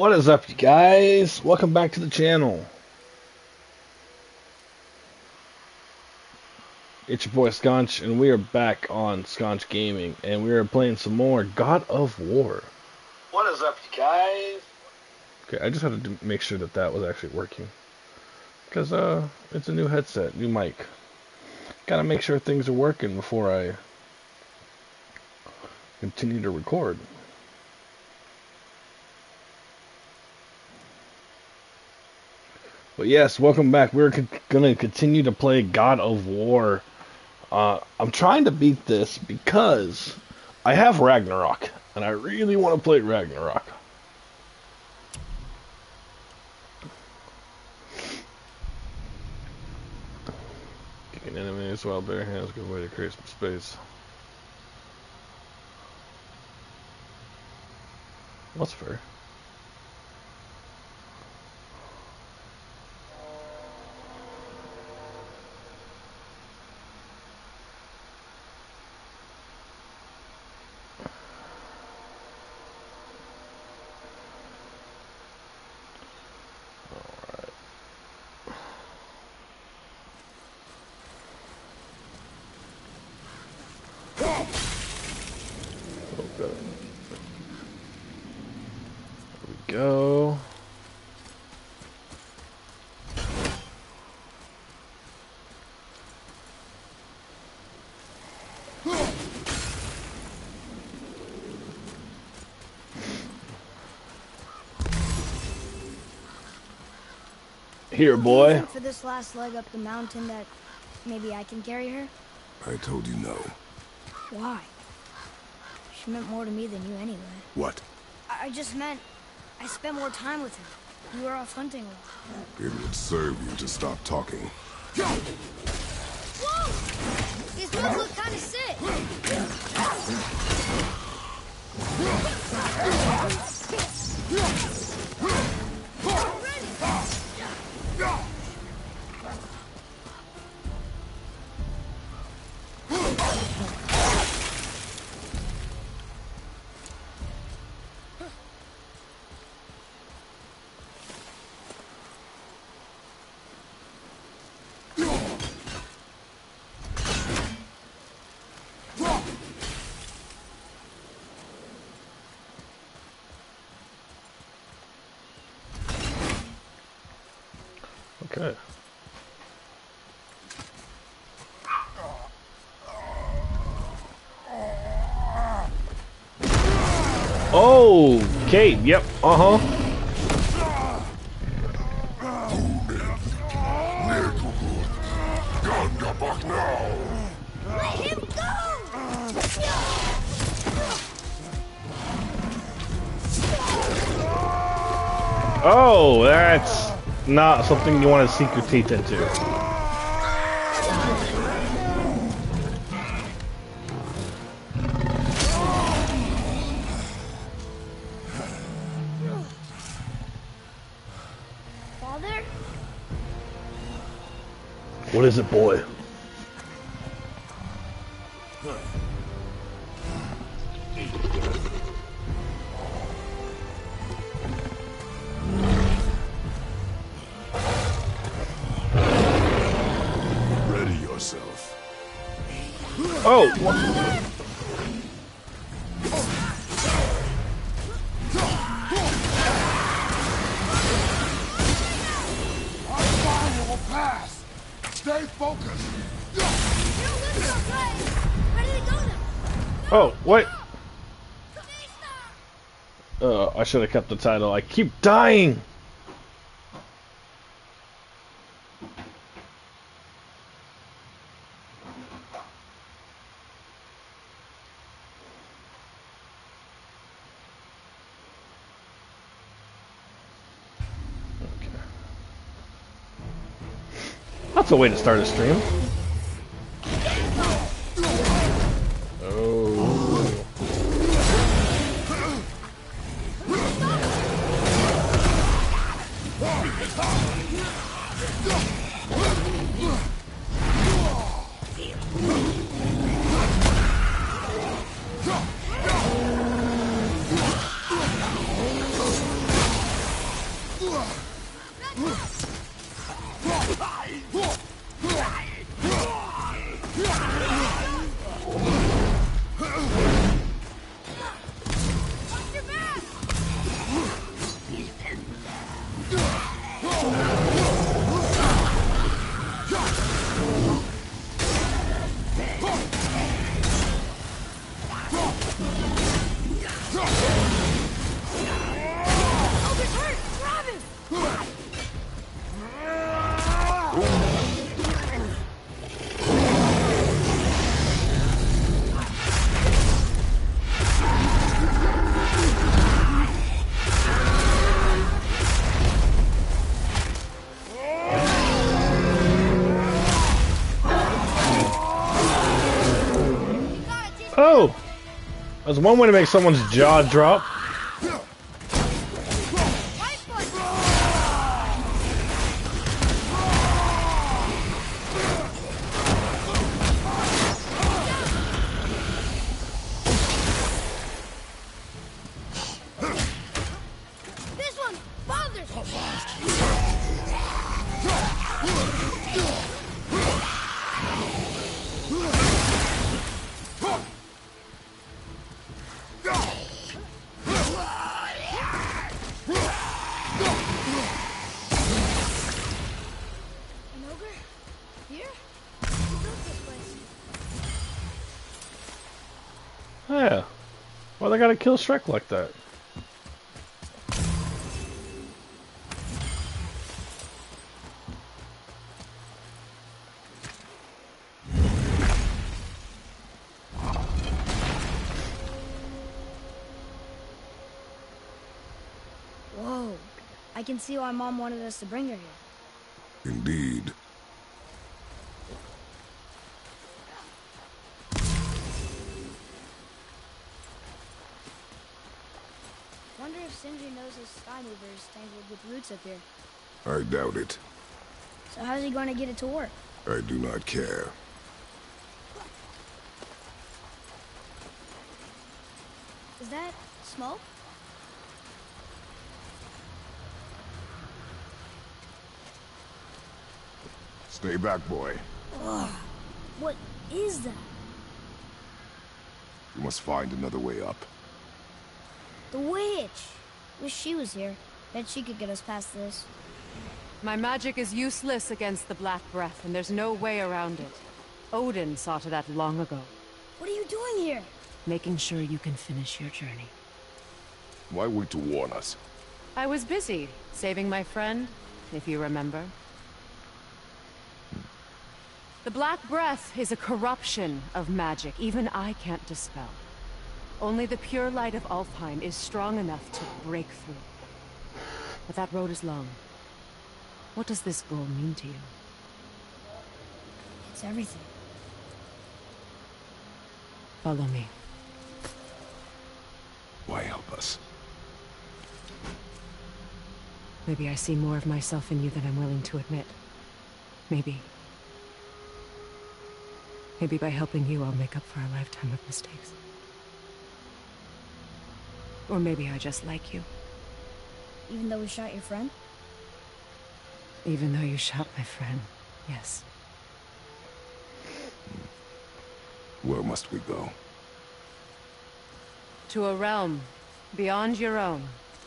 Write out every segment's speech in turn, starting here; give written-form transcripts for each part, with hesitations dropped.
What is up, you guys? Welcome back to the channel. It's your boy Sconch, and we are back on Sconch Gaming, and we are playing some more God of War. What is up, you guys? Okay, I just had to make sure that that was actually working, because it's a new headset, new mic. Gotta make sure things are working before I continue to record. But yes, welcome back. We're going to continue to play God of War. I'm trying to beat this because I have Ragnarok, and I really want to play Ragnarok. Kicking enemies while bare hands, good way to create some space. What's fair? Go. Here, boy. For this last leg up the mountain that maybe I can carry her? I told you no. Why? She meant more to me than you anyway. What? I just meant I spent more time with her. You were off hunting a lot. It would serve you to stop talking. Whoa! These moves look kind of sick. Okay. Oh, Kate. Yep. Uh-huh. Let him go! Oh, that's not something you want to sink your teeth into. Father? What is it, boy? Ready yourself. Oh! Our fire will pass. Stay focused. Where did it go now? Oh, what? I should have kept the title. I keep dying! That's a way to start a stream. Oh. Oh! That's one way to make someone's jaw drop. This one bothers me. Yeah. Why they gotta kill Shrek like that? Whoa. I can see why Mom wanted us to bring her here. Indeed. Wonder if Sindri knows his sky mover is tangled with roots up here. I doubt it. So how's he going to get it to work? I do not care. Is that smoke? Stay back, boy. Ugh. What is that? You must find another way up. The witch! Wish she was here. Bet she could get us past this. My magic is useless against the Black Breath, and there's no way around it. Odin saw to that long ago. What are you doing here? Making sure you can finish your journey. Why wait to warn us? I was busy, saving my friend, if you remember. The Black Breath is a corruption of magic even I can't dispel. Only the pure light of Alfheim is strong enough to break through. But that road is long. What does this goal mean to you? It's everything. Follow me. Why help us? Maybe I see more of myself in you than I'm willing to admit. Maybe. Maybe by helping you, I'll make up for a lifetime of mistakes. Or maybe I just like you. Even though we shot your friend? Even though you shot my friend, yes. Where must we go? To a realm beyond your own.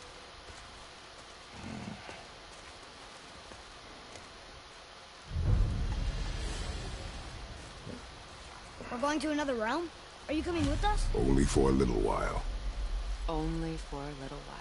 We're going to another realm? Are you coming with us? Only for a little while. Only for a little while.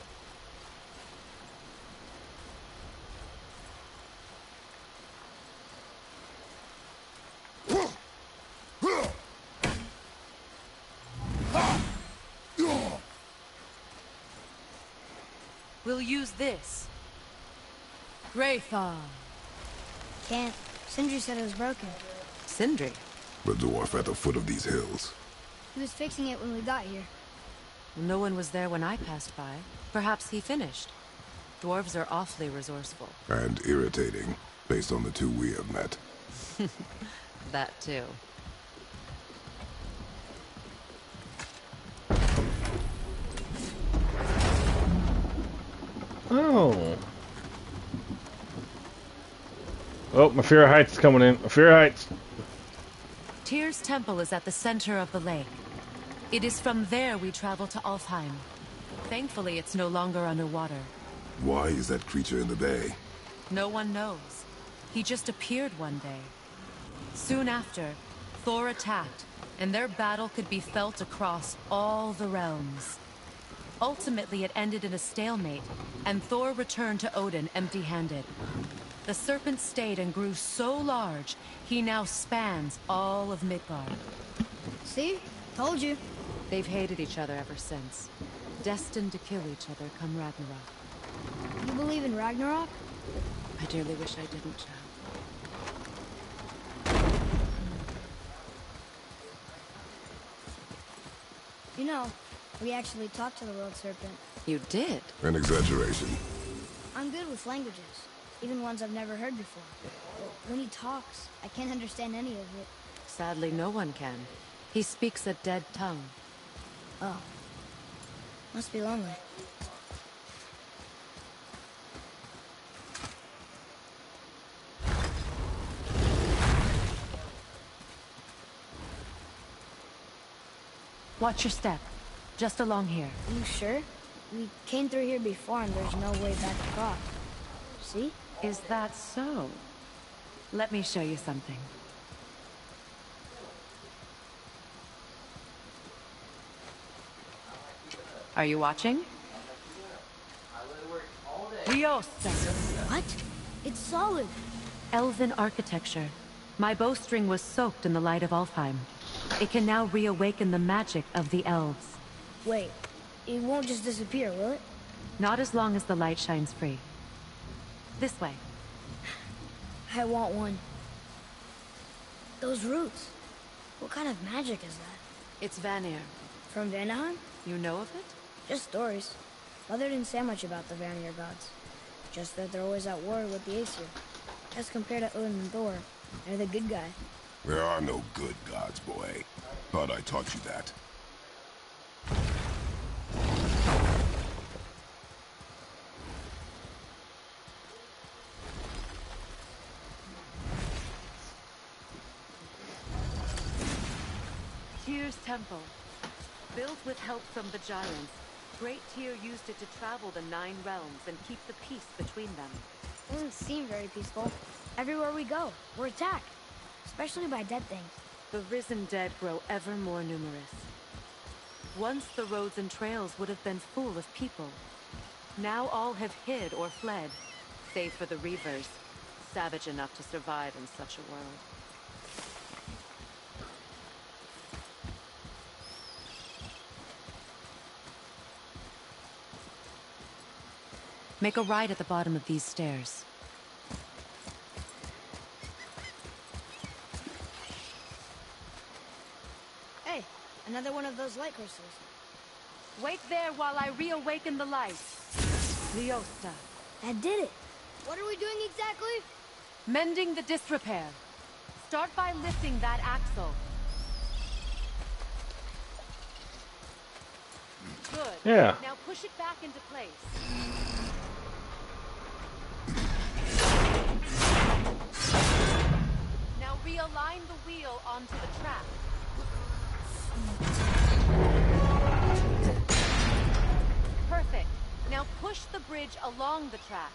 We'll use this. Graython. Can't. Sindri said it was broken. Sindri? The dwarf at the foot of these hills. He was fixing it when we got here. No one was there when I passed by. Perhaps he finished. Dwarves are awfully resourceful. And irritating, based on the two we have met. That too. Oh. Oh, my Fear Heights is coming in. My Fear Heights. Tyr's temple is at the center of the lake. It is from there we travel to Alfheim. Thankfully, it's no longer underwater. Why is that creature in the bay? No one knows. He just appeared one day. Soon after, Thor attacked, and their battle could be felt across all the realms. Ultimately, it ended in a stalemate, and Thor returned to Odin empty-handed. The serpent stayed and grew so large, he now spans all of Midgard. See? Told you. They've hated each other ever since. Destined to kill each other come Ragnarok. You believe in Ragnarok? I dearly wish I didn't, child. You know, we actually talked to the World Serpent. You did? An exaggeration. I'm good with languages, even ones I've never heard before. But when he talks, I can't understand any of it. Sadly, no one can. He speaks a dead tongue. Oh. Must be lonely. Watch your step. Just along here. You sure? We came through here before and there's no way back across. See? Is that so? Let me show you something. Are you watching? Riosta. What? It's solid. Elven architecture. My bowstring was soaked in the light of Alfheim. It can now reawaken the magic of the elves. Wait, it won't just disappear, will it? Not as long as the light shines free. This way. I want one. Those roots. What kind of magic is that? It's Vanir. From Vanaheim? You know of it? Just stories. Mother didn't say much about the Vanir gods. Just that they're always at war with the Aesir. As compared to Odin and Thor, they're the good guy. There are no good gods, boy. Thought I taught you that. Tyr's temple. Built with help from the giants, Great Tyr used it to travel the 9 realms and keep the peace between them. Doesn't seem very peaceful. Everywhere we go, we're attacked. Especially by dead things. The risen dead grow ever more numerous. Once the roads and trails would have been full of people. Now all have hid or fled, save for the Reavers, savage enough to survive in such a world. Make a right at the bottom of these stairs. Hey, another one of those light crystals. Wait there while I reawaken the light. Leosta. That did it. What are we doing exactly? Mending the disrepair. Start by lifting that axle. Good. Yeah. Now push it back into place. Now realign the wheel onto the track. Perfect. Now push the bridge along the track.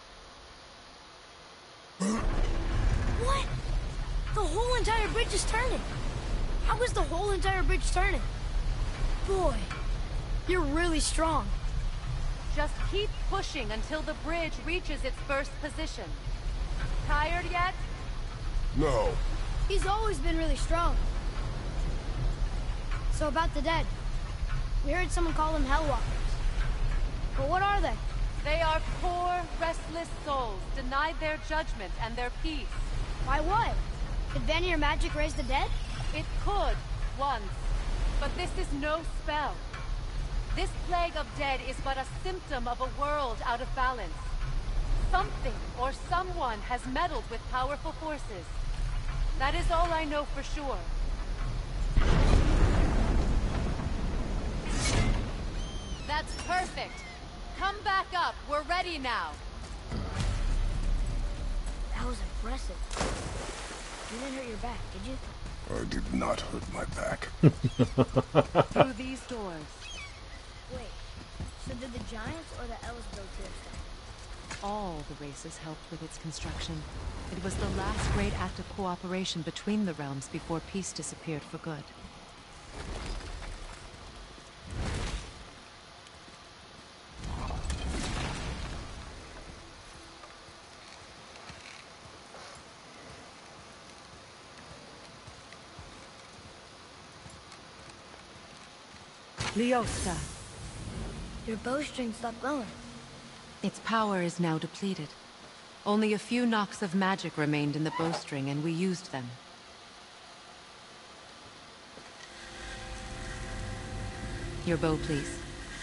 What? The whole entire bridge is turning. How is the whole entire bridge turning? Boy, you're really strong. Just keep pushing until the bridge reaches its first position. Tired yet? No. He's always been really strong. So about the dead. We heard someone call them Hellwalkers. But what are they? They are poor, restless souls, denied their judgment and their peace. Why what? Did Vanir magic raise the dead? It could, once. But this is no spell. This plague of dead is but a symptom of a world out of balance. Something or someone has meddled with powerful forces. That is all I know for sure. That's perfect. Come back up. We're ready now. That was impressive. You didn't hurt your back, did you? I did not hurt my back. Through these doors. Wait, so did the Giants or the Elves build Tyr's? All the races helped with its construction. It was the last great act of cooperation between the realms before peace disappeared for good. Leosta. Your bowstring stopped glowing. Its power is now depleted. Only a few knocks of magic remained in the bowstring, and we used them. Your bow, please.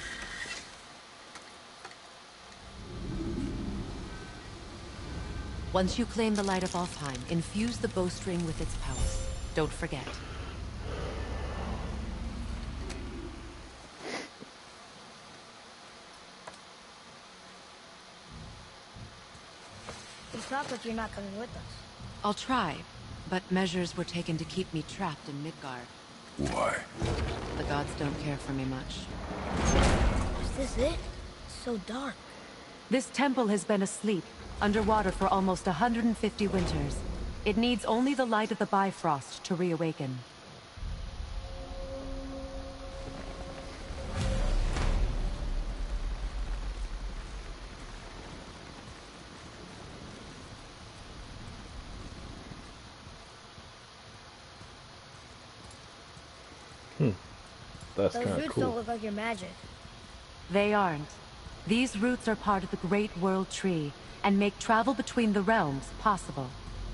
Once you claim the light of Alfheim, infuse the bowstring with its power. Don't forget. It's not like you're not coming with us. I'll try, but measures were taken to keep me trapped in Midgard. Why? The gods don't care for me much. Is this it? It's so dark. This temple has been asleep, underwater for almost 150 winters. It needs only the light of the Bifrost to reawaken. That's Those kind of roots cool. don't look like your magic. They aren't. These roots are part of the Great World Tree, and make travel between the realms possible.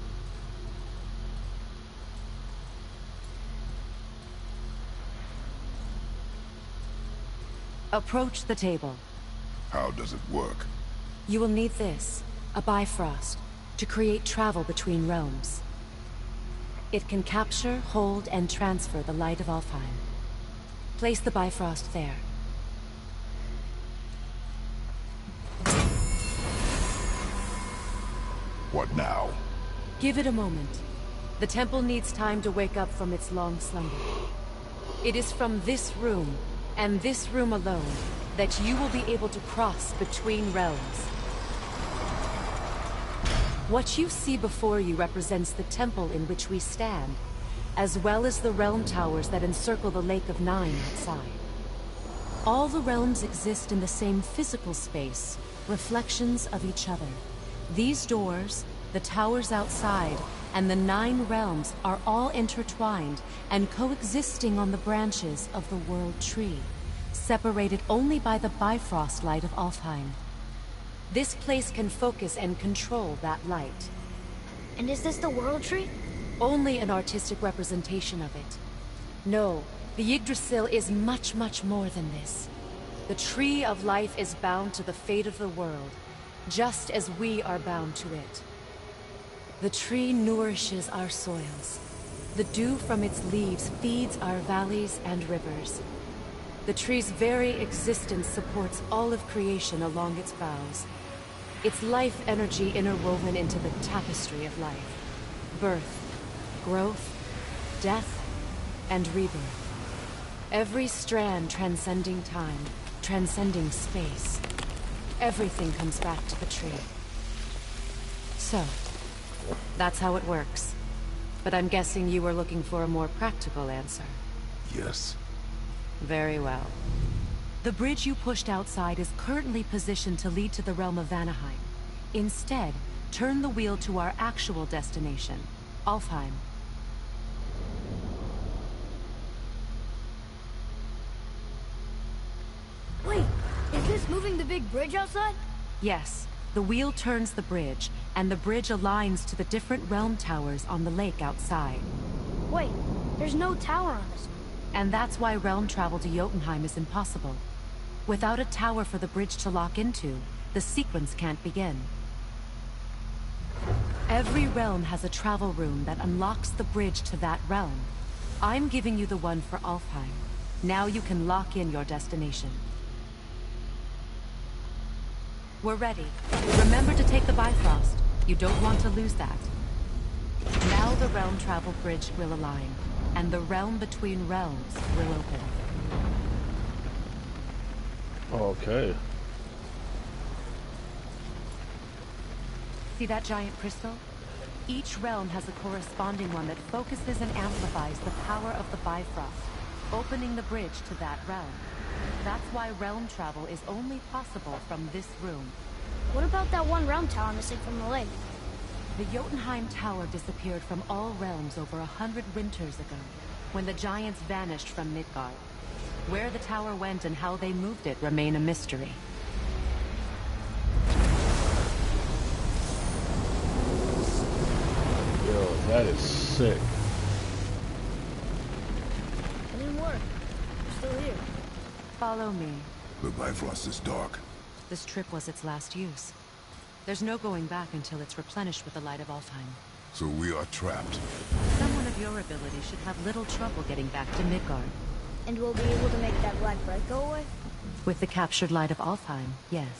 Approach the table. How does it work? You will need this, a Bifrost, to create travel between realms. It can capture, hold, and transfer the light of Alfheim. Place the Bifrost there. What now? Give it a moment. The temple needs time to wake up from its long slumber. It is from this room, and this room alone, that you will be able to cross between realms. What you see before you represents the temple in which we stand, as well as the realm towers that encircle the Lake of Nine outside. All the realms exist in the same physical space, reflections of each other. These doors, the towers outside, and the 9 realms are all intertwined and coexisting on the branches of the World Tree, separated only by the Bifrost light of Alfheim. This place can focus and control that light. And is this the World Tree? Only an artistic representation of it. No, the Yggdrasil is much, much more than this. The Tree of Life is bound to the fate of the world, just as we are bound to it. The tree nourishes our soils. The dew from its leaves feeds our valleys and rivers. The tree's very existence supports all of creation along its boughs. Its life energy interwoven into the tapestry of life. Birth, growth, death, and rebirth. Every strand transcending time, transcending space. Everything comes back to the tree. So, that's how it works. But I'm guessing you were looking for a more practical answer. Yes. Very well. The bridge you pushed outside is currently positioned to lead to the realm of Vanaheim. Instead, turn the wheel to our actual destination, Alfheim. Wait, is this moving the big bridge outside? Yes, the wheel turns the bridge, and the bridge aligns to the different realm towers on the lake outside. Wait, there's no tower on this. And that's why realm travel to Jotunheim is impossible. Without a tower for the bridge to lock into, the sequence can't begin. Every realm has a travel rune that unlocks the bridge to that realm. I'm giving you the one for Alfheim. Now you can lock in your destination. We're ready. Remember to take the Bifrost. You don't want to lose that. Now the realm travel bridge will align, and the realm between realms will open. Okay. See that giant crystal? Each realm has a corresponding one that focuses and amplifies the power of the Bifrost, opening the bridge to that realm. That's why realm travel is only possible from this room. What about that one realm tower missing from the lake? The Jotunheim Tower disappeared from all realms over 100 winters ago, when the giants vanished from Midgard. Where the tower went and how they moved it remain a mystery. Yo, that is sick. It didn't work. We're still here. Follow me. The Bifrost is dark. This trip was its last use. There's no going back until it's replenished with the light of Alfheim. So we are trapped. Someone of your ability should have little trouble getting back to Midgard. And we'll be able to make that black bread go away? With the captured light of Alfheim, yes.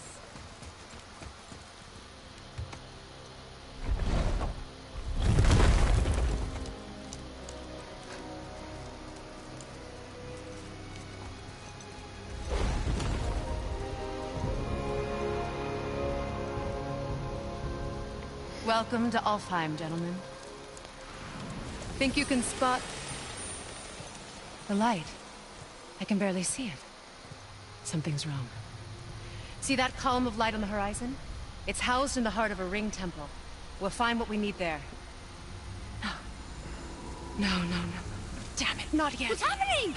Welcome to Alfheim, gentlemen. Think you can spot the light? I can barely see it. Something's wrong. See that column of light on the horizon? It's housed in the heart of a ring temple. We'll find what we need there. No. No. Damn it, not yet. What's happening?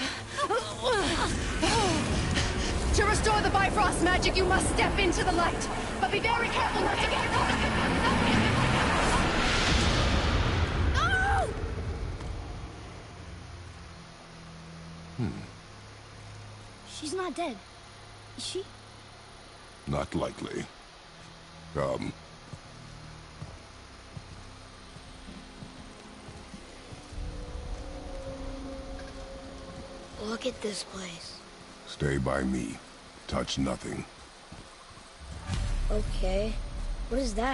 To restore the Bifrost magic, you must step into the light. But be very careful not to get caught. She's not dead. Is she? Not likely. Come. Look at this place. Stay by me. Touch nothing. Okay. What is that?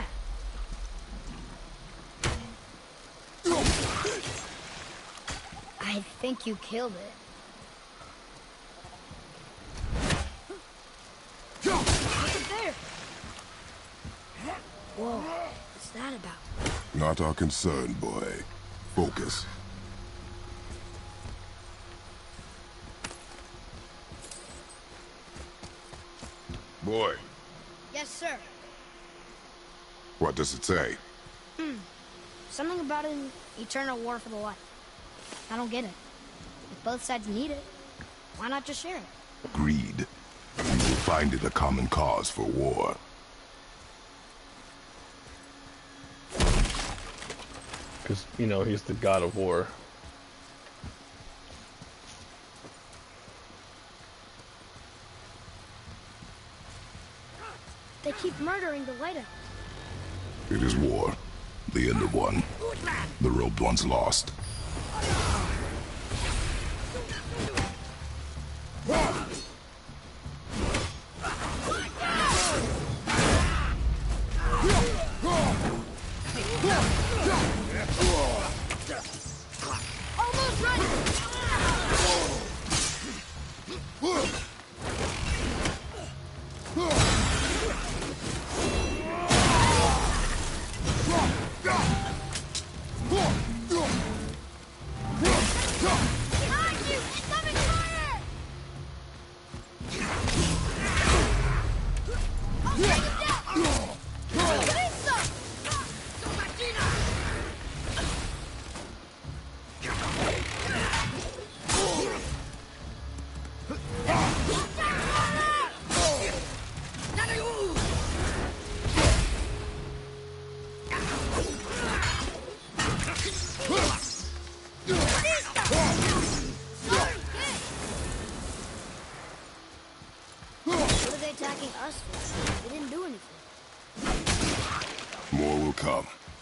I think you killed it. Look up there. Whoa, what's that about? Not our concern, boy. Focus. Boy. Yes, sir. What does it say? Something about an eternal war for the light. I don't get it. If both sides need it, why not just share it? Greed. You will find it a common cause for war. Because, you know, he's the god of war. They keep murdering the light out. It is war. The end of one. The robed one's lost. Almost ready! Behind you! Incoming fire! I'll take it down! Lisa! What are they attacking us for? We didn't do anything. More will come.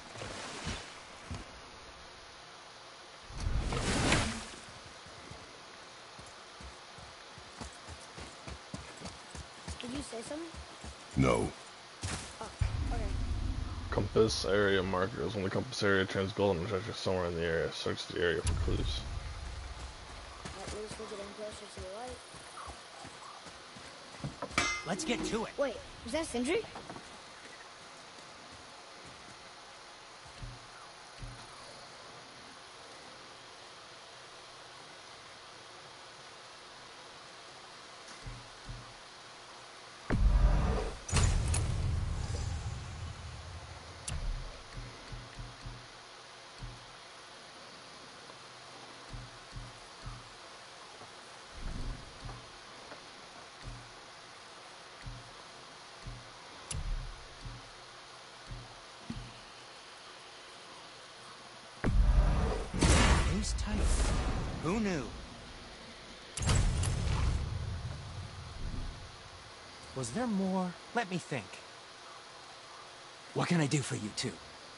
Did you say something? No. Oh, okay. Compass area markers. When the compass area turns golden, treasure somewhere in the area. Search the area for clues. At least we're getting closer to the light. Let's get to it. Wait, was that Sindri? Who's tight? Who knew? Was there more? Let me think. What can I do for you two?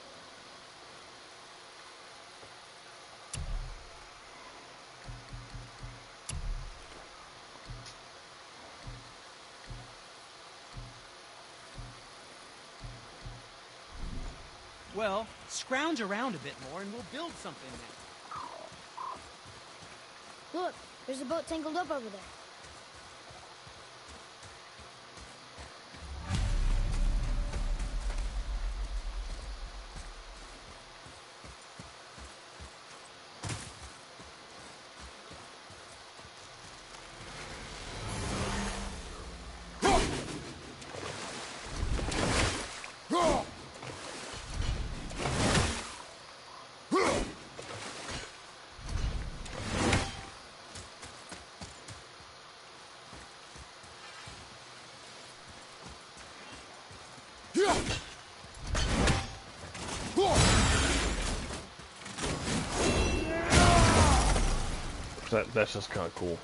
Well, scrounge around a bit more and we'll build something then. Look, there's a boat tangled up over there. That's just kind of cool.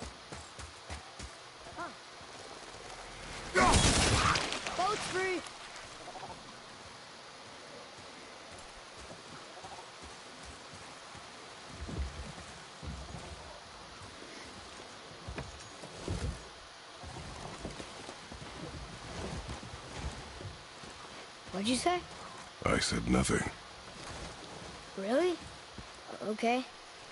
Boat's free. What'd you say? I said nothing. Really? Okay.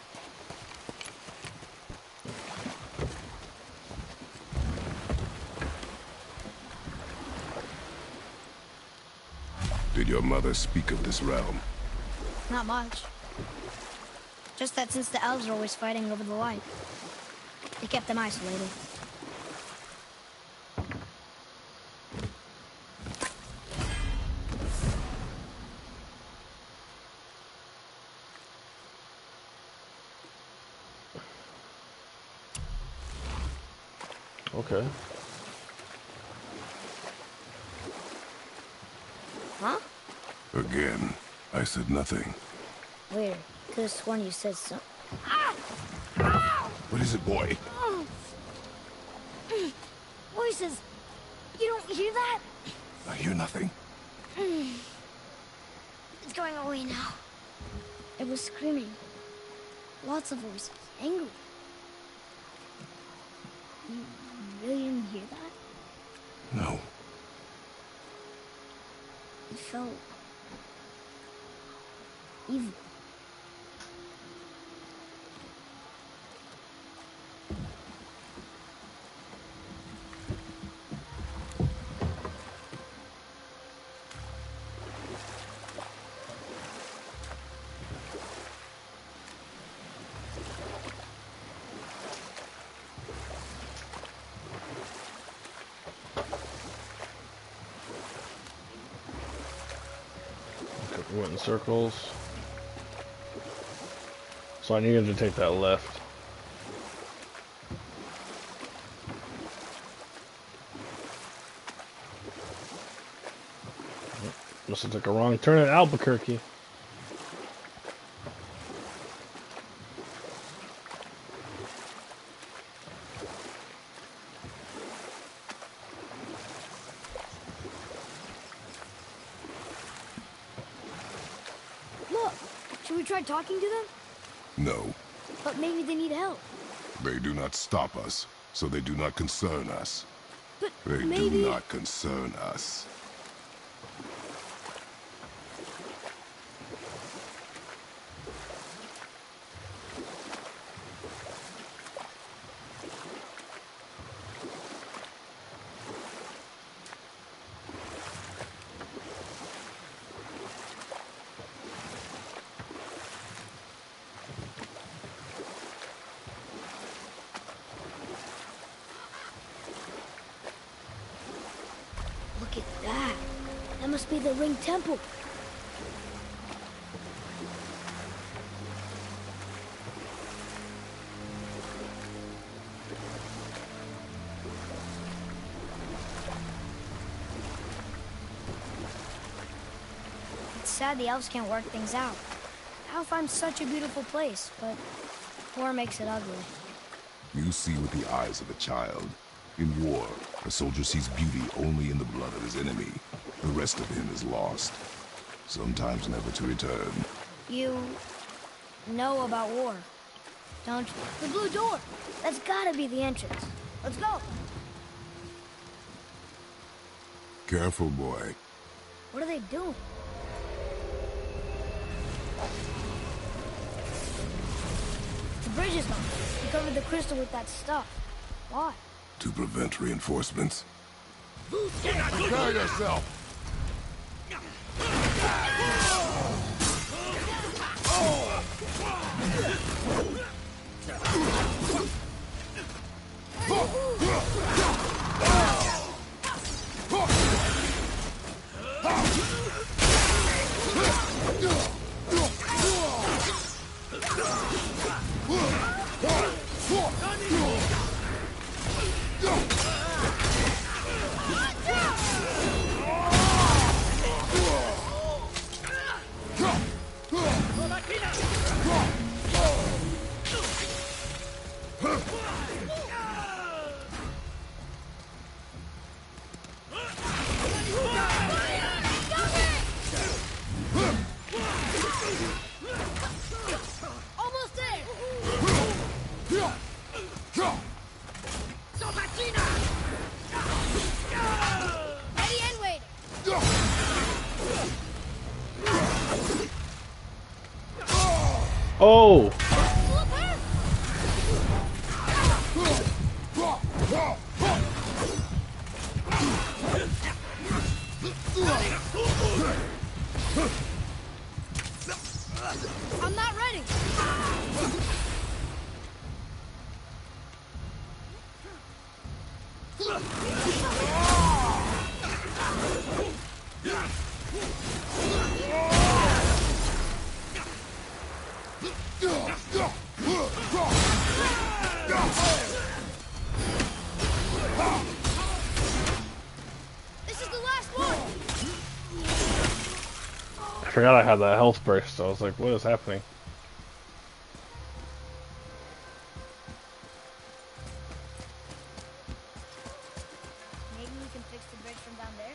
Did your mother speak of this realm? Not much. Just that since the elves are always fighting over the light, they kept them isolated. Okay. Huh? Again, I said nothing. Weird. Could have sworn you said something. What is it, boy? Voices! You don't hear that? I hear nothing. It's going away now. It was screaming. Lots of voices. Angry. You really didn't hear that? No. It felt evil. We went in circles. So I needed to take that left. Must have took a wrong turn at Albuquerque. Look! Should we try talking to them? No. But maybe they need help. They do not stop us, so they do not concern us. But They maybe... do not concern us. Look at that. That must be the Ring Temple. It's sad the elves can't work things out. Alfheim's such a beautiful place, but war makes it ugly. You see with the eyes of a child. In war, a soldier sees beauty only in the blood of his enemy. The rest of him is lost, sometimes never to return. You know about war, don't you? The blue door. That's gotta be the entrance. Let's go. Careful, boy. What are they doing? The bridge is gone. You covered the crystal with that stuff. Why? To prevent reinforcements. Prepare yourself! Oh! I'm not ready. This is the last one. I forgot I had that health burst, so I was like, what is happening? Maybe we can fix the bridge from down there.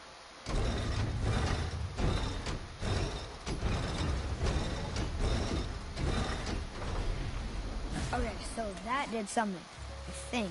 Okay, so that did something, I think.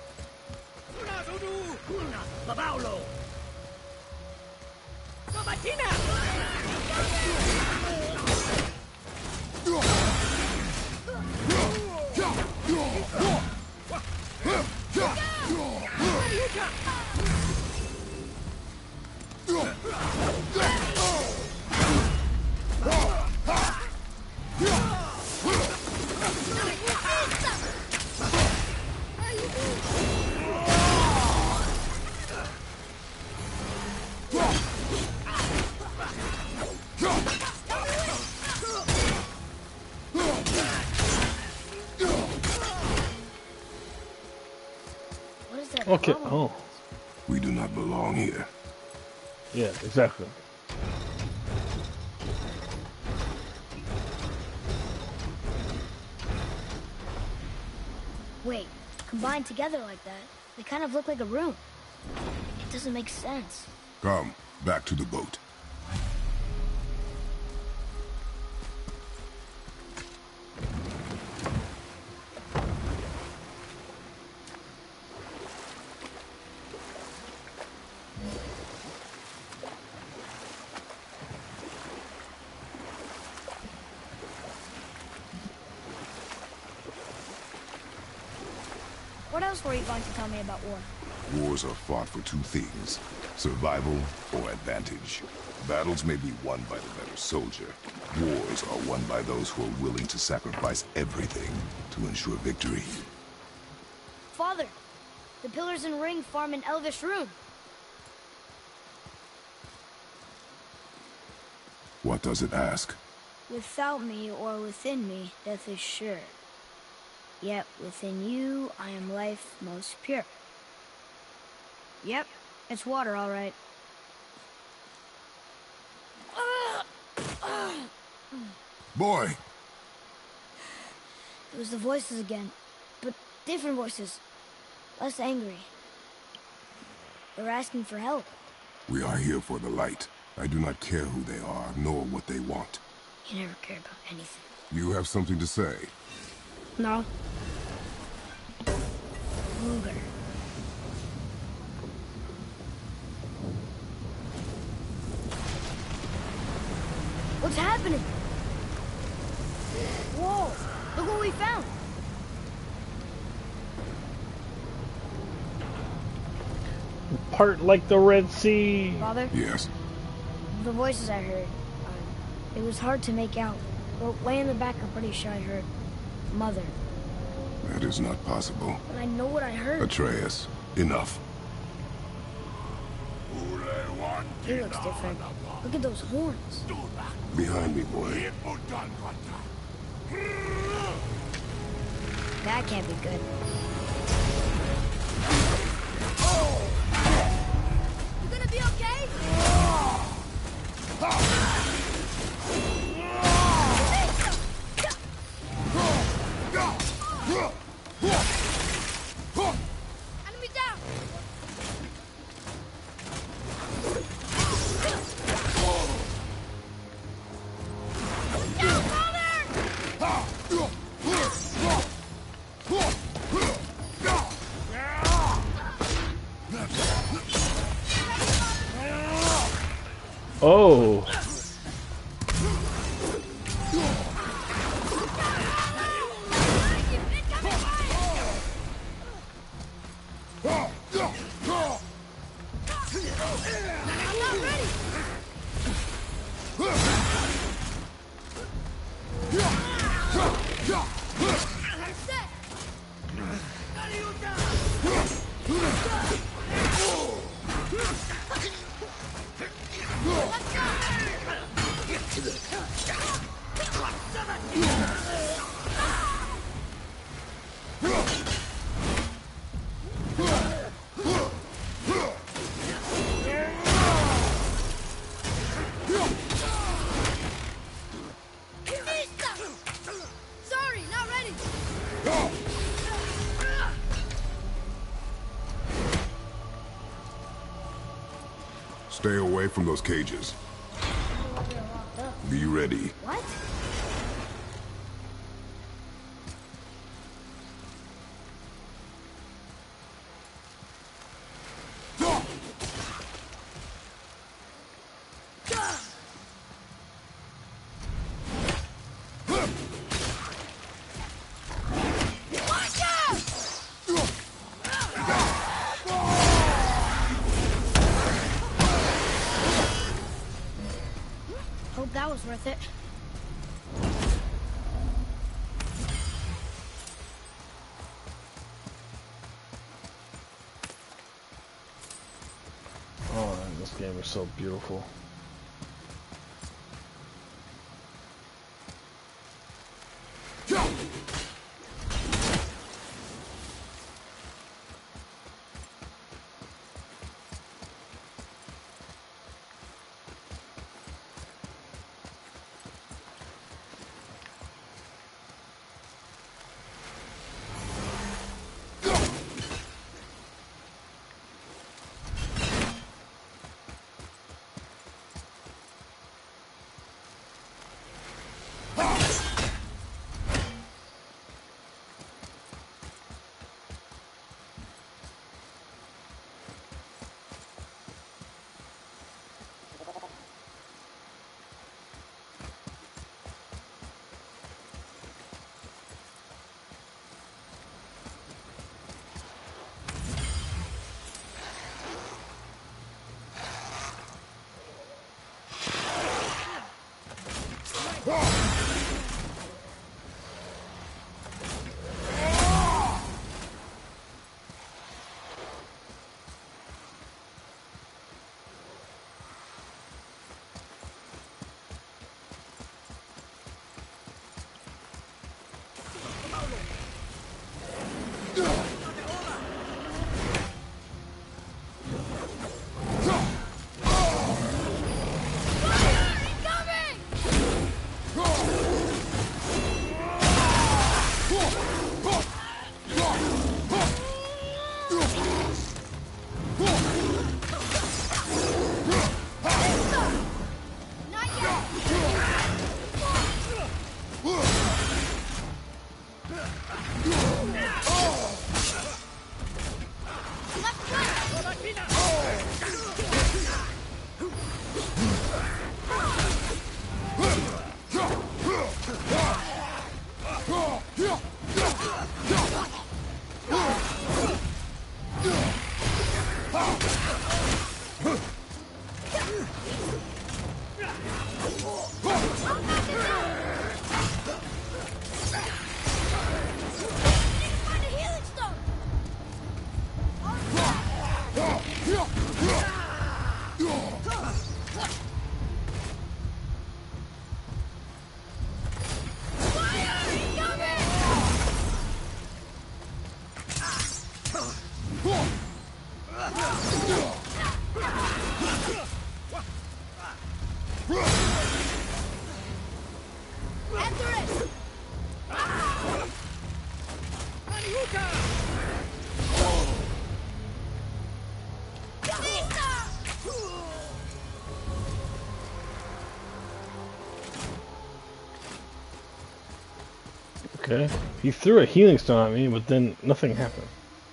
What is that? Okay, problem? oh. We do not belong here. Yeah, exactly. Wait, combined together like that, they kind of look like a room. It doesn't make sense. Come, back to the boat. What else were you going to tell me about war? Wars are fought for two things, survival or advantage. Battles may be won by the better soldier. Wars are won by those who are willing to sacrifice everything to ensure victory. Father, the pillars and ring form an elvish rune. What does it ask? Without me or within me, death is sure. Yet within you, I am life most pure. Yep, it's water, all right. Boy! It was the voices again, but different voices. Less angry, They're asking for help. We are here for the light. I do not care who they are, nor what they want. You never care about anything. You have something to say? No. Luger. What's happening? Whoa! Look what we found! Part like the Red Sea. Father? Yes. The voices I heard, it was hard to make out. But way in the back, I'm pretty sure I heard Mother. That is not possible. But I know what I heard. Atreus, enough. He looks different. Look at those horns. Behind me, boy. That can't be good. You gonna be okay? Enemy down! Oh. Sorry, not ready. Stay away from those cages. Be ready. What? Hope that was worth it. Oh, man, this game is so beautiful. Okay. He threw a healing stone at me, but then nothing happened.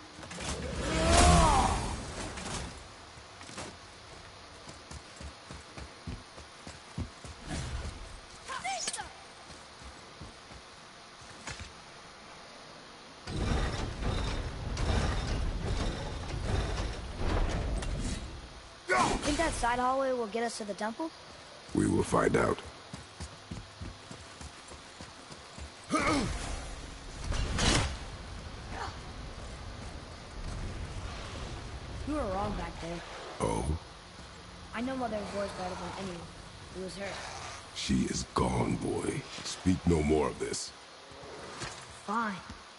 Think that side hallway will get us to the temple? We will find out. You were wrong back there. Oh? I know Mother's voice better than anyone. It was her. She is gone, boy. Speak no more of this. Fine.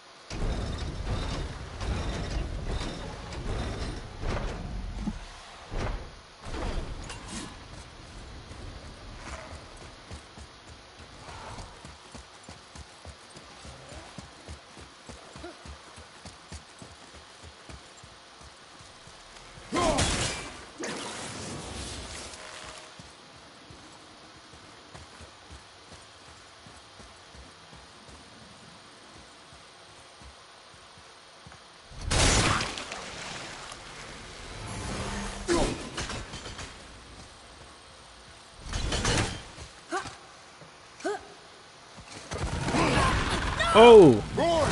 Oh!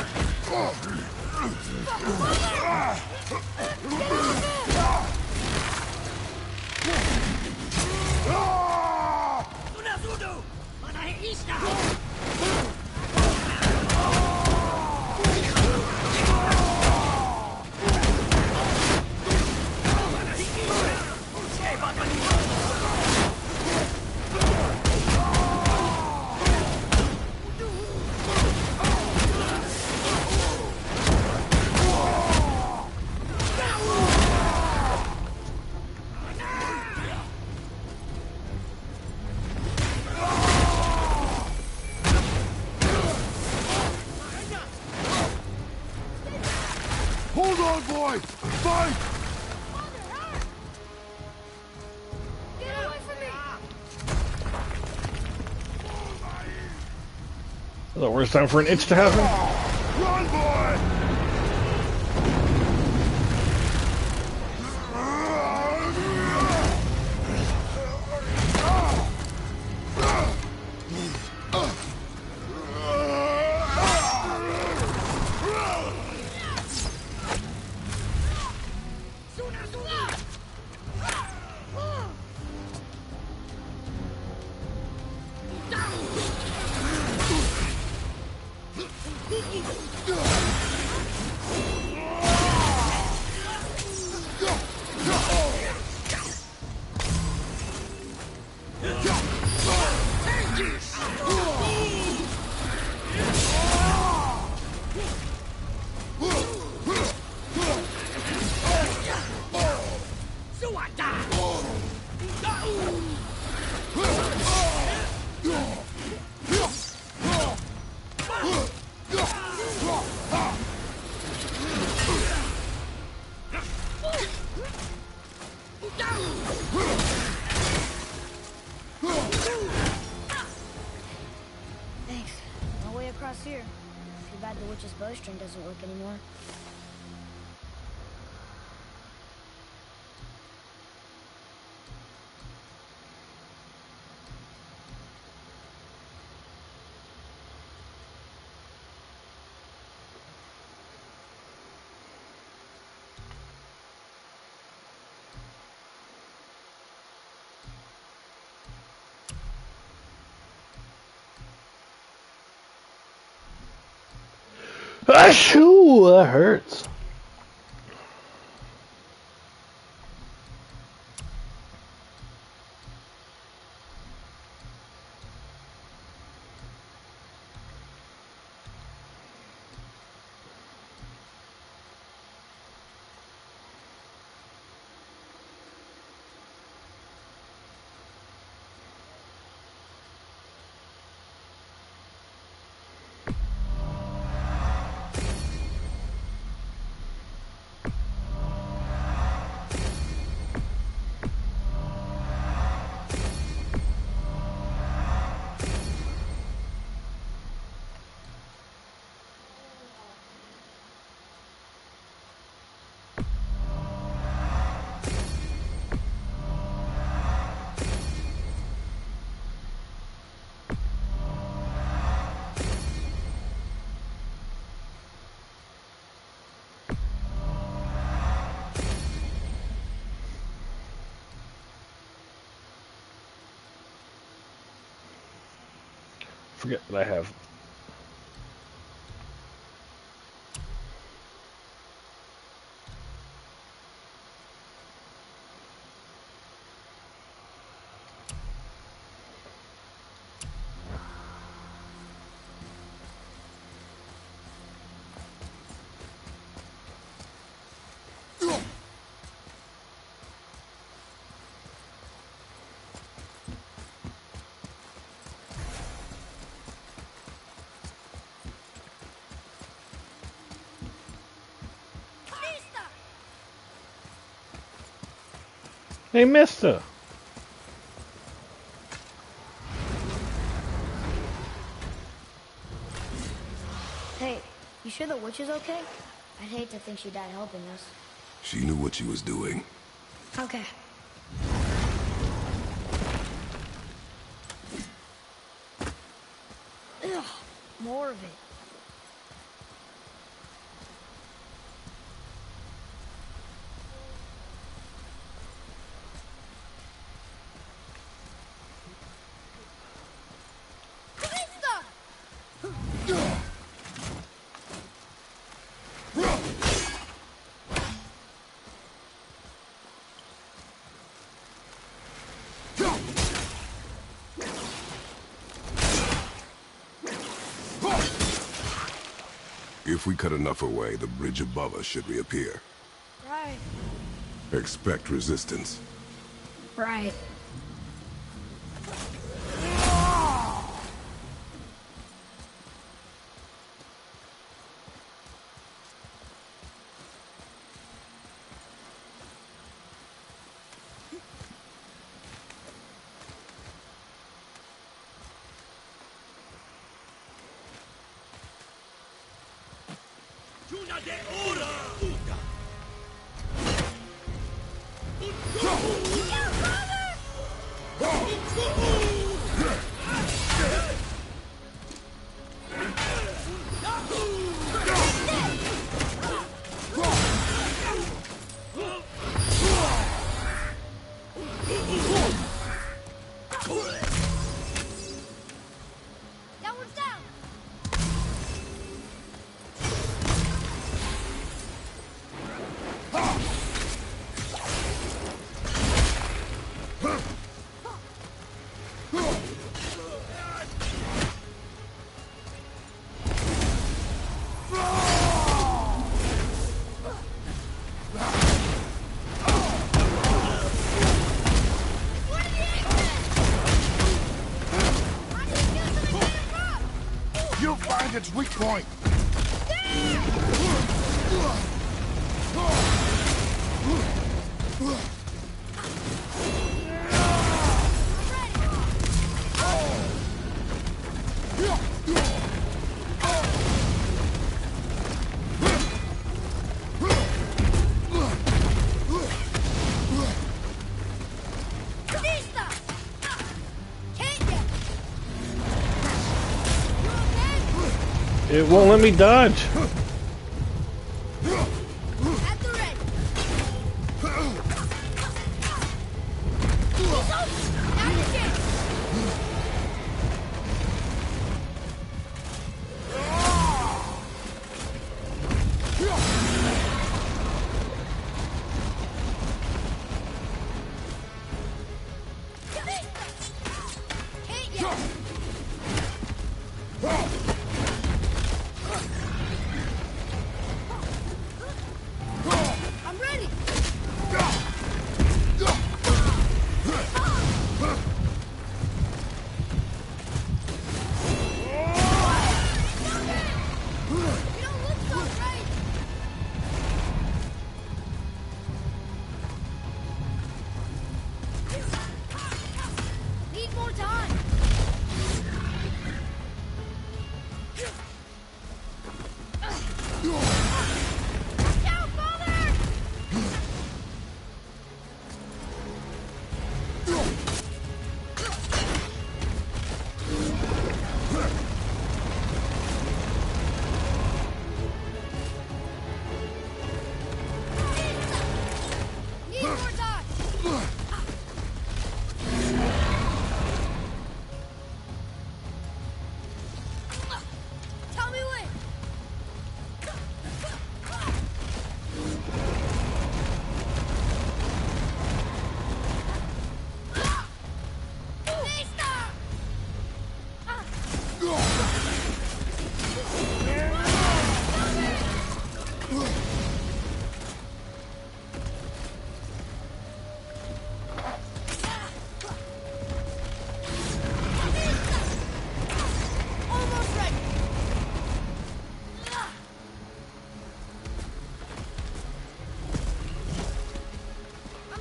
Hold on, boy! Fight! Get away from me! The worst time for an itch to happen. Run, boy! Thanks. No way across here. Too bad the witch's bowstring doesn't work anymore. Achoo! That hurts. Forget that I have. Hey, mister! Hey, you sure the witch is okay? I'd hate to think she died helping us. She knew what she was doing. Okay. Ugh, more of it. If we cut enough away, the bridge above us should reappear. Right. Expect resistance. Right. Its weak point. It won't let me dodge.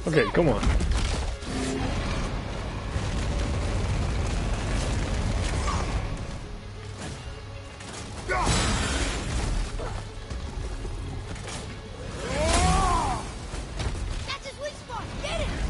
Okay, come on. That's his weak spot. Get it.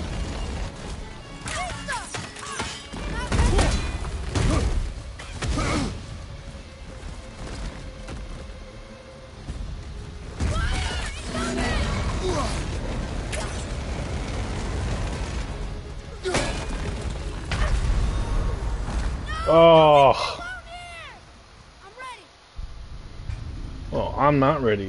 Oh. Well, I'm not ready.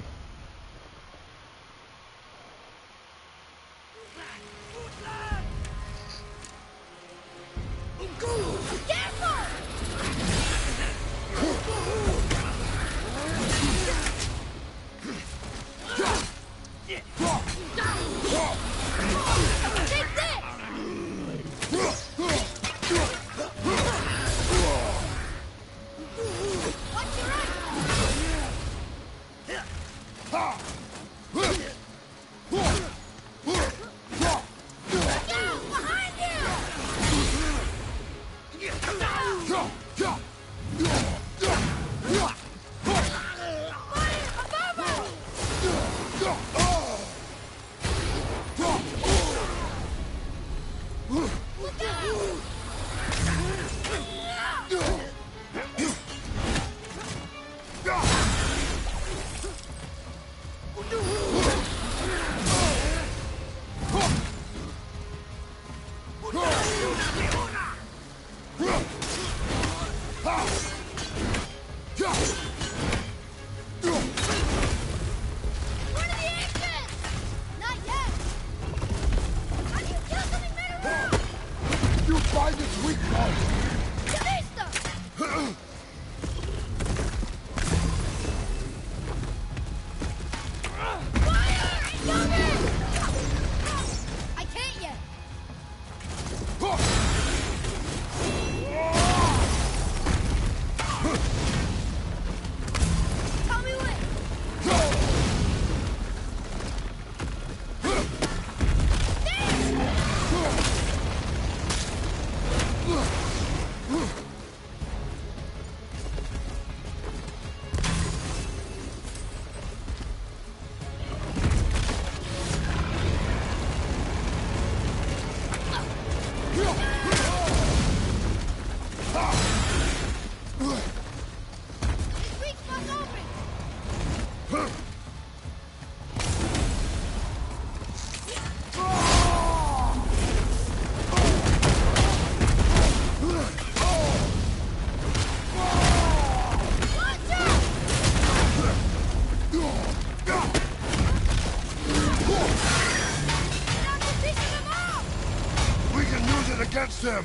Against them!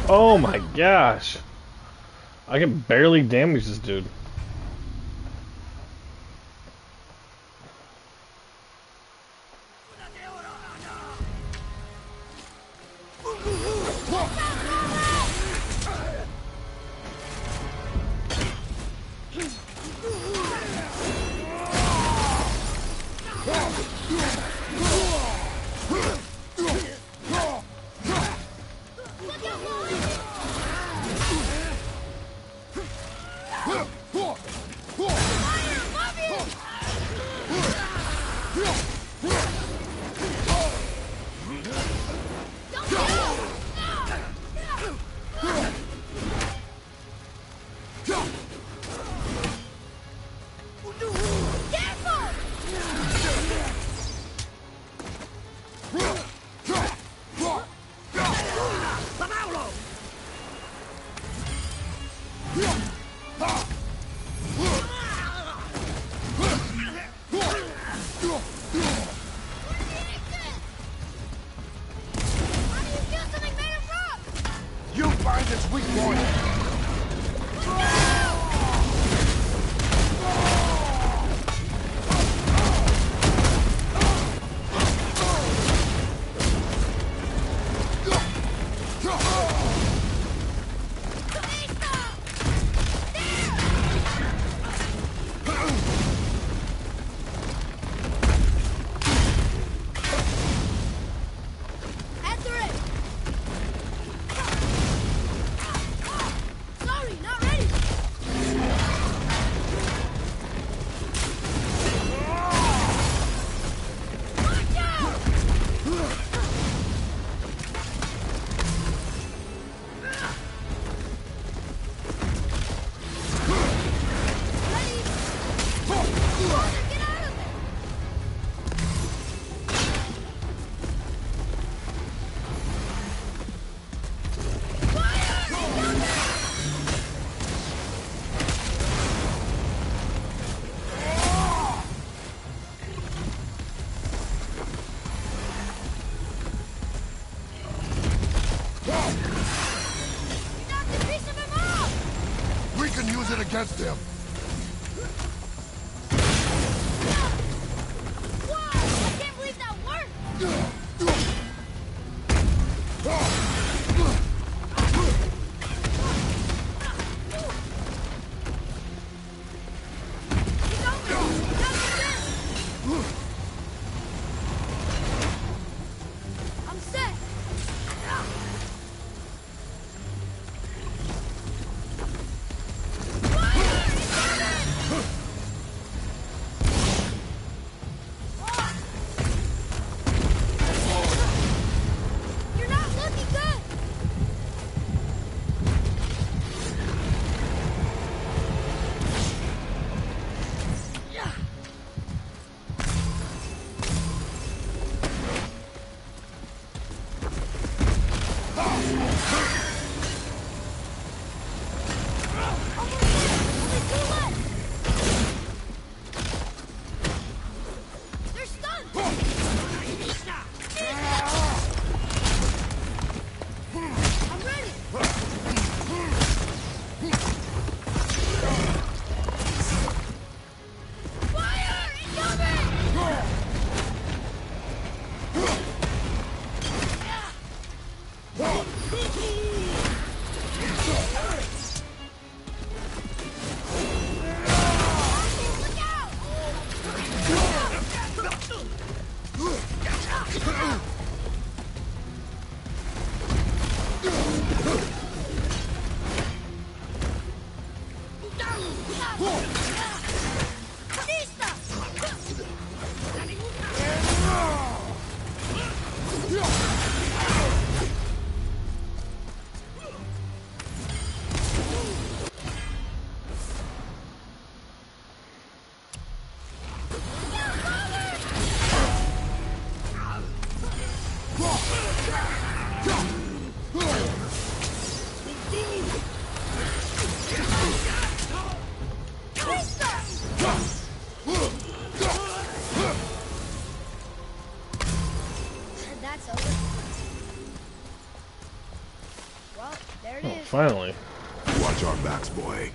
Oh my gosh. I can barely damage this dude. Against them. Whoa! I can't believe that worked! I'm set! finally. Watch our backs, boy.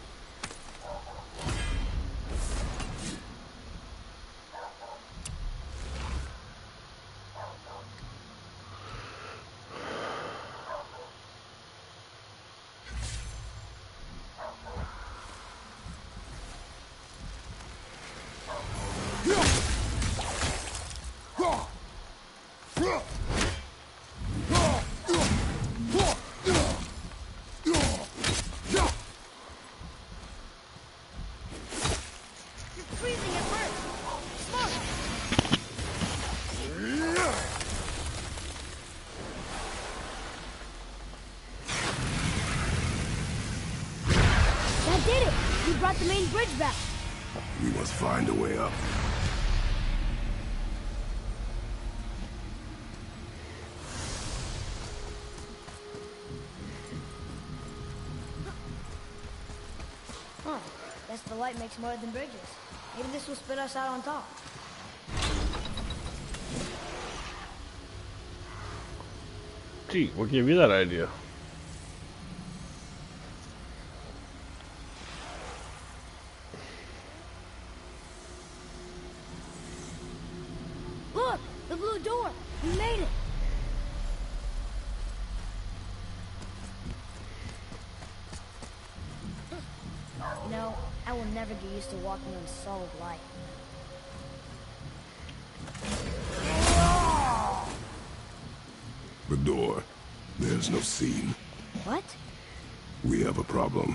The main bridge back. We must find a way up. Huh. Guess the light makes more than bridges. Maybe this will spit us out on top. Gee, what gave you that idea? Look! The blue door! We made it! You know, I will never get used to walking on solid light. The door. There's no seam. What? We have a problem.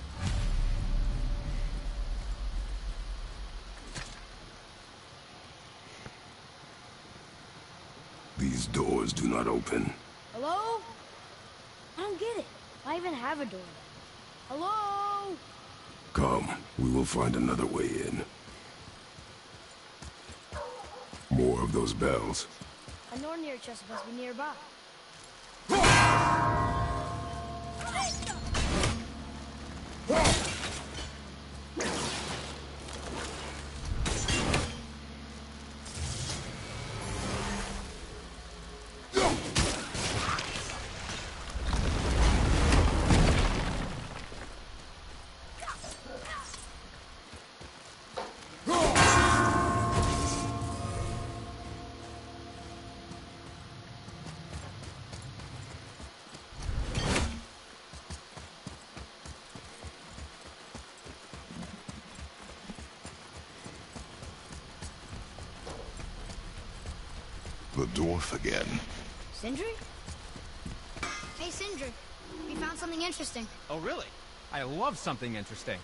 These doors do not open. Hello? I don't get it. I even have a door. Hello? Come, we will find another way in. More of those bells. A Nornir chest must be nearby. The dwarf again. Sindri? Hey, Sindri. We found something interesting. Oh, really? I love something interesting.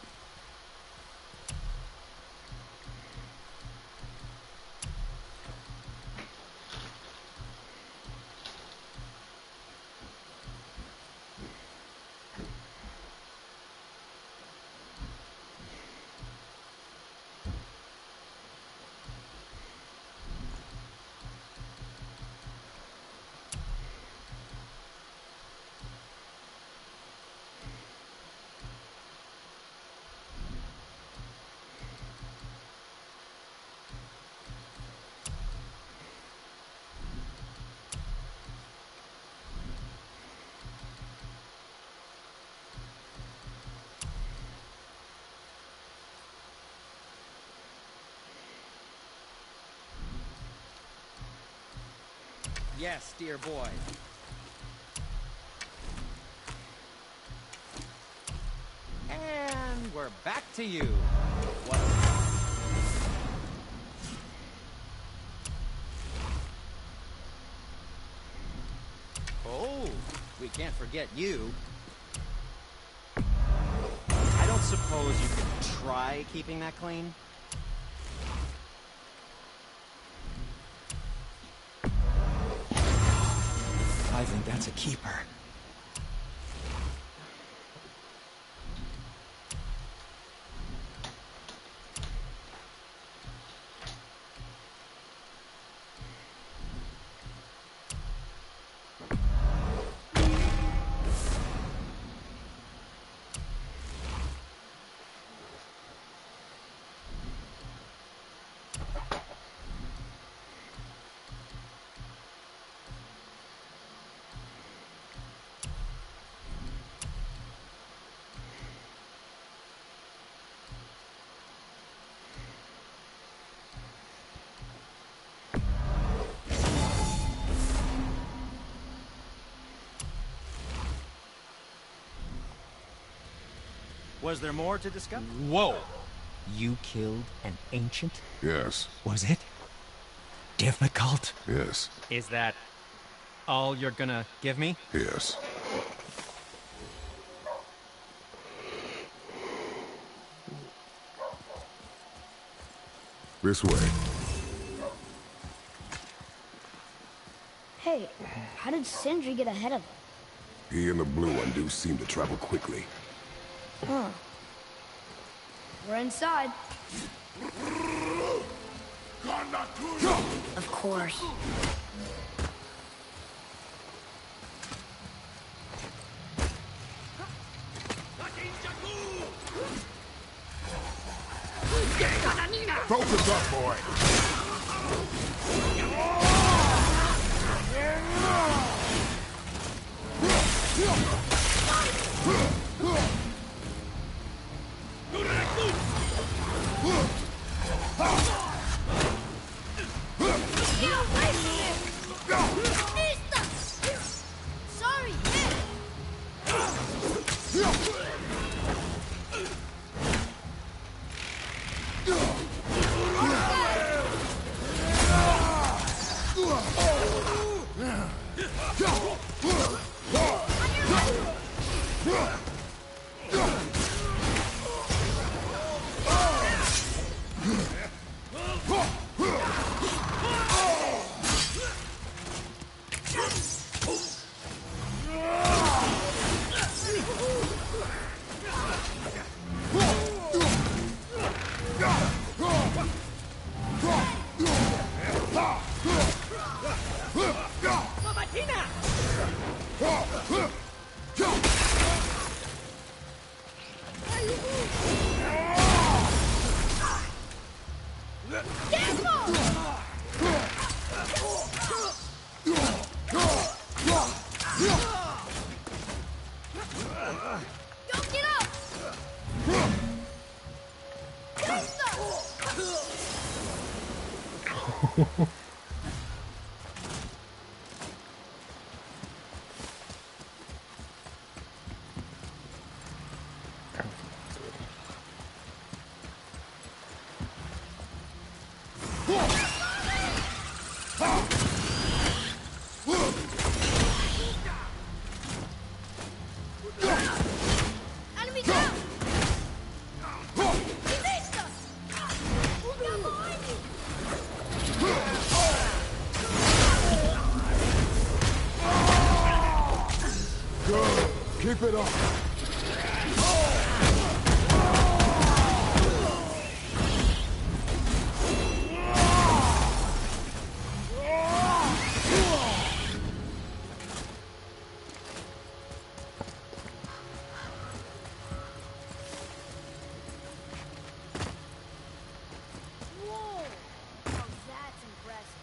Yes, dear boy. And we're back to you. What? Oh, we can't forget you. I don't suppose you could try keeping that clean? I think that's a keeper. Was there more to discuss? Whoa! You killed an ancient? Yes. Was it difficult? Yes. Is that all you're gonna give me? Yes. This way. Hey, how did Sindri get ahead of us? He and the blue one do seem to travel quickly. Huh. We're inside. Of course. Focus up, boy! Sorry, Don't get up! Enemy down! He missed us! Look out behind you! Good. Keep it up. Whoa! Oh, that's impressive.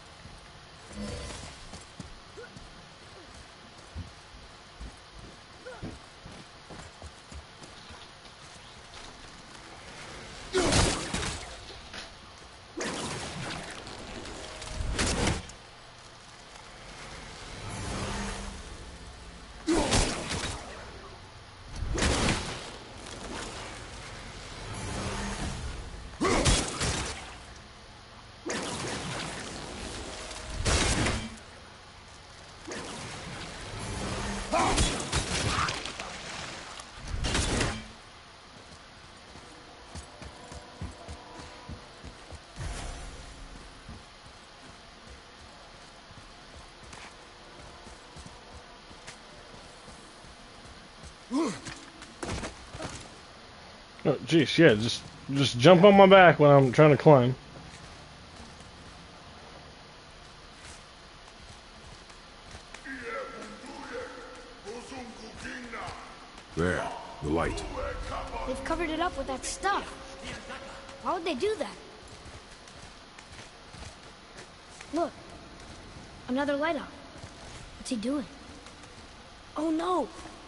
Oh, jeez, yeah, just jump on my back when I'm trying to climb. There, the light. They've covered it up with that stuff. Why would they do that? Look. Another light up. What's he doing? Oh no!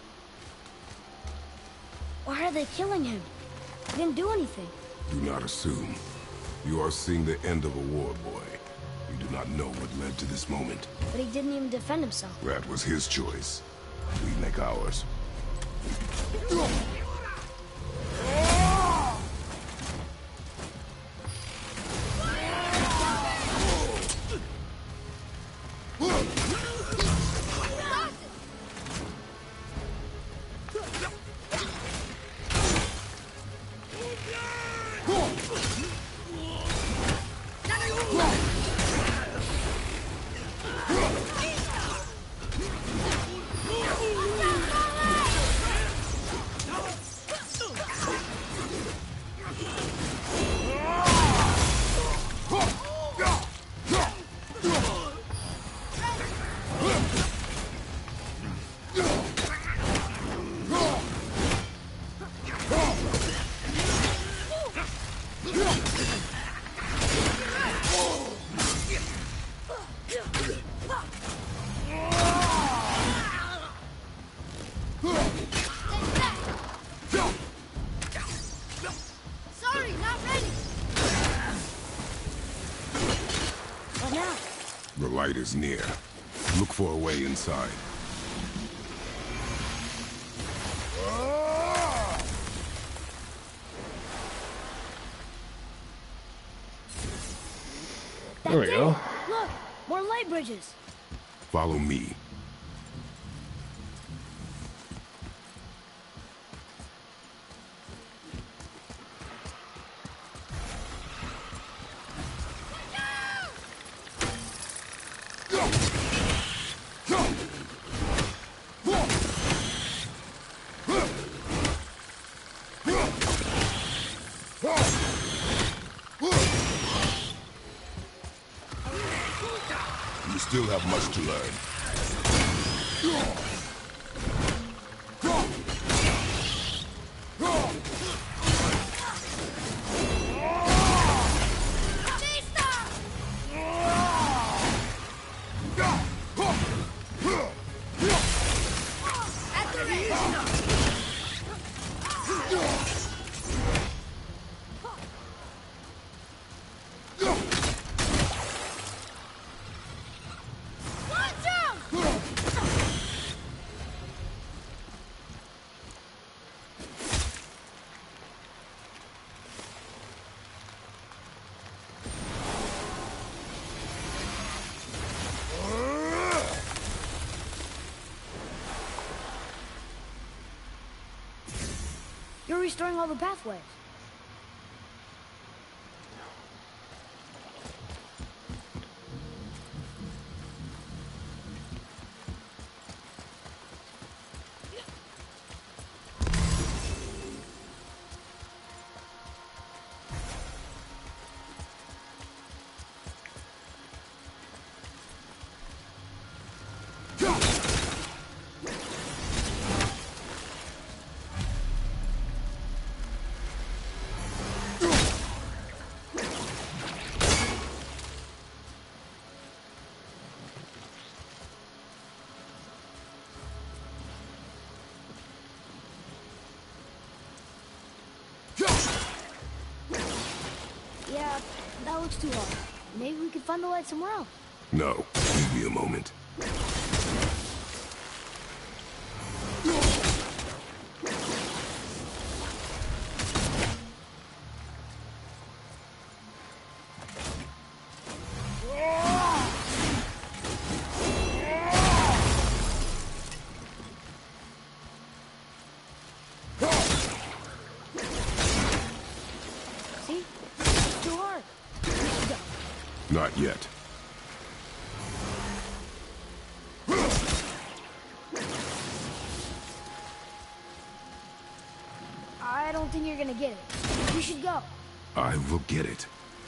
Why are they killing him? He didn't do anything. Do not assume. You are seeing the end of a war, boy. You do not know what led to this moment. But he didn't even defend himself. That was his choice. We make ours. Sorry, not ready. What now? The light is near. Look for a way inside. There we go. Look, more light bridges. Follow me. You still have much to learn. You're restoring all the pathways. Yeah, that looks too hard. Maybe we could find the light somewhere else. No, give me a moment. See? It's too hard. We should go. Not yet. I don't think you're gonna get it. We should go. I will get it.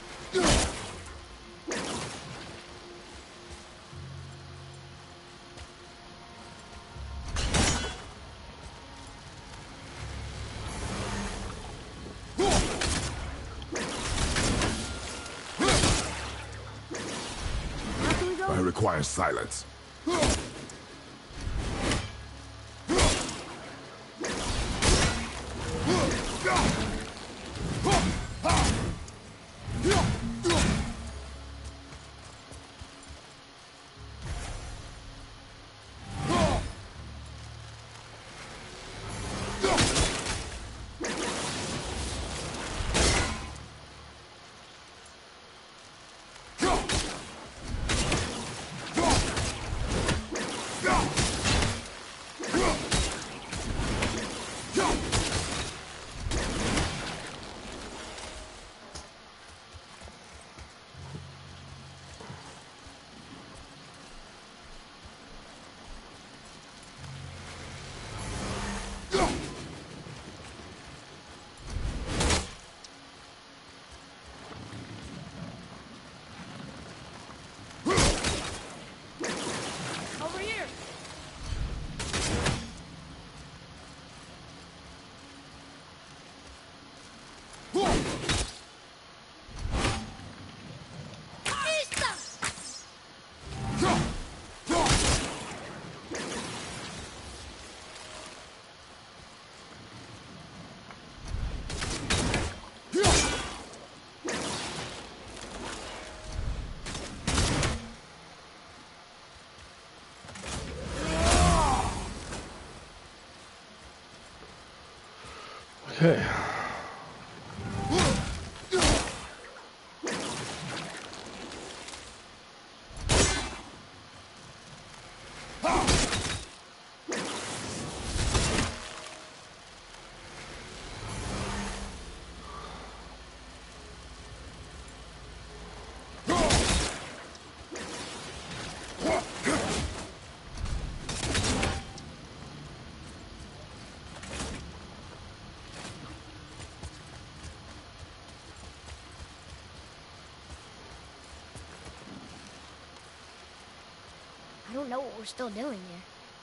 How can we go? I require silence. Over here. Okay. I don't know what we're still doing here.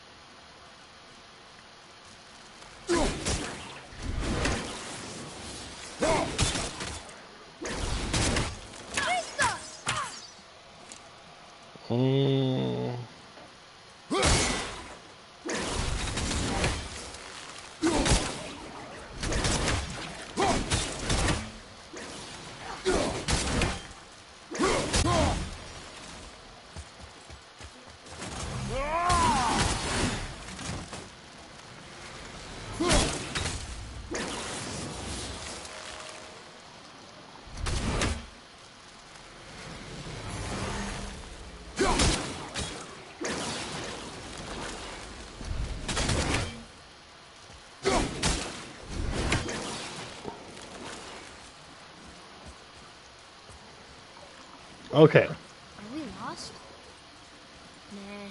Okay. Are we lost? Nah.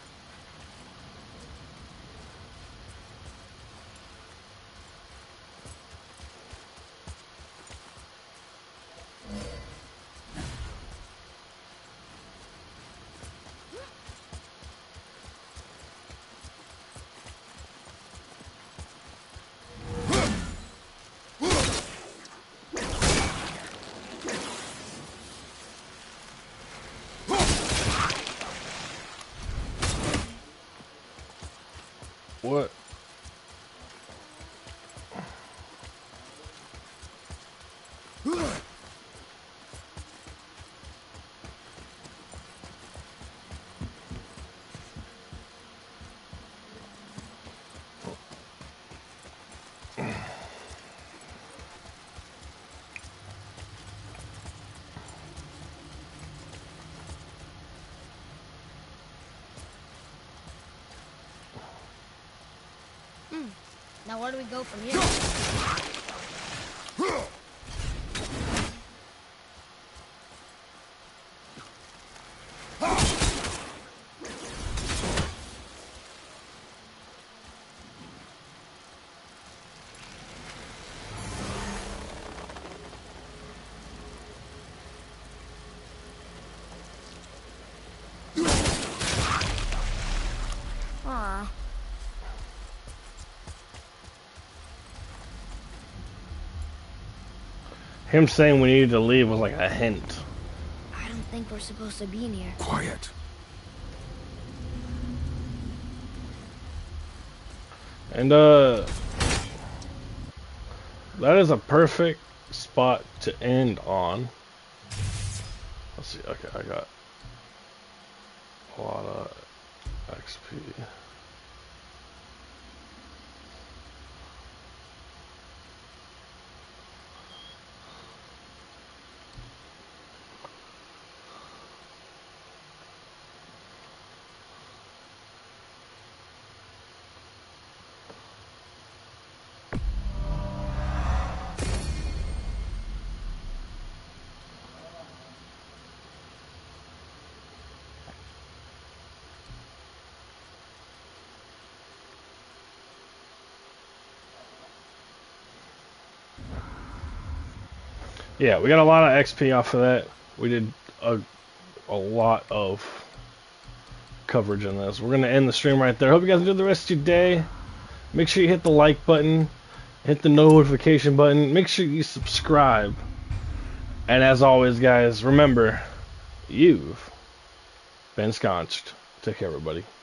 What? Now where do we go from here? Aw. Him saying we needed to leave was like a hint. I don't think we're supposed to be in here. Quiet. And that is a perfect spot to end on. Let's see. Okay, I got a lot of XP. Yeah, we got a lot of XP off of that. We did a lot of coverage on this. We're going to end the stream right there. Hope you guys enjoy the rest of your day. Make sure you hit the like button, hit the notification button, make sure you subscribe. And as always, guys, remember, you've been sconched. Take care, everybody.